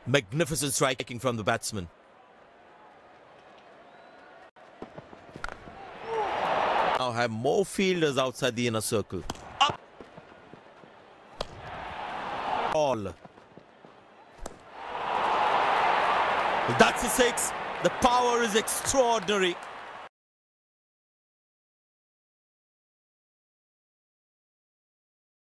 Magnificent striking from the batsman. Now have more fielders outside the inner circle. Up. All. That's a six. The power is extraordinary.